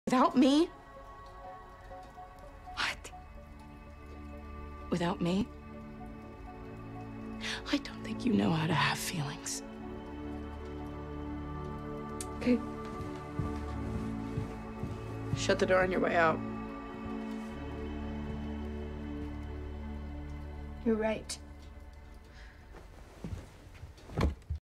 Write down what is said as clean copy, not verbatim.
Without me? What? Without me? I don't think you know how to have feelings. Okay. Shut the door on your way out. You're right.